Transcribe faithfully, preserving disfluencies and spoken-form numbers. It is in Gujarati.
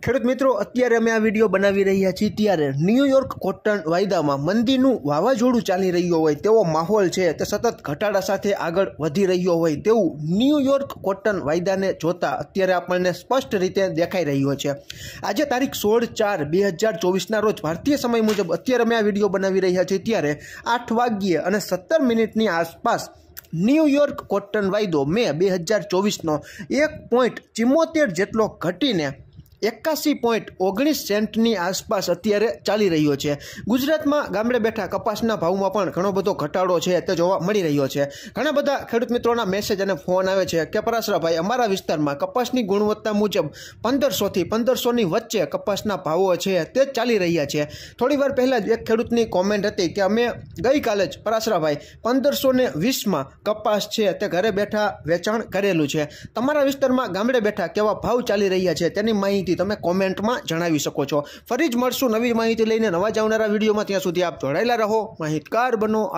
ખેડૂત મિત્રો, અત્યારે અમે આ વિડીયો બનાવી રહ્યા છીએ ત્યારે ન્યૂયોર્ક કોટન વાયદામાં મંદીનું વાવાઝોડું ચાલી રહ્યું હોય તેવો માહોલ છે તે સતત ઘટાડા સાથે આગળ વધી રહ્યો હોય તેવું ન્યૂયોર્ક કોટન વાયદાને જોતા અત્યારે આપણને સ્પષ્ટ રીતે દેખાઈ રહ્યો છે। આજે તારીખ સોળ ચાર બે હજાર ચોવીસના રોજ ભારતીય સમય મુજબ અત્યારે અમે આ વિડીયો બનાવી રહ્યા છીએ ત્યારે આઠ વાગ્યે અને સત્તર મિનિટની આસપાસ ન્યૂયોર્ક કોટન વાયદો મે બે હજાર ચોવીસનો એક પોઈન્ટ ચિમ્મોતેર જેટલો ઘટીને એકાસી પોઈન્ટ ઓગણીસ સેન્ટની આસપાસ અત્યારે ચાલી રહ્યો છે। ગુજરાતમાં ગામડે બેઠા કપાસના ભાવમાં પણ ઘણો બધો ઘટાડો છે તે જોવા મળી રહ્યો છે। ઘણા બધા ખેડૂત મિત્રોના મેસેજ અને ફોન આવે છે કે પરાશરાભાઈ, અમારા વિસ્તારમાં કપાસની ગુણવત્તા મુજબ પંદરસોથી પંદરસોની વચ્ચે કપાસના ભાવો છે તે ચાલી રહ્યા છે। થોડી વાર પહેલાં જ એક ખેડૂતની કોમેન્ટ હતી કે અમે ગઈકાલે જ પરાશરાભાઈ પંદરસો ને વીસમાં કપાસ છે તે ઘરે બેઠા વેચાણ કરેલું છે। તમારા વિસ્તારમાં ગામડે બેઠા કેવા ભાવ ચાલી રહ્યા છે તેની માહિતી તમે કોમેન્ટમાં જણાવી શકો છો। ફરી જ મળશું નવી માહિતી લઈને નવા જ આવનારા વિડીયોમાં। ત્યાં સુધી આપ જોડાયેલા રહો, માહિતગાર બનો।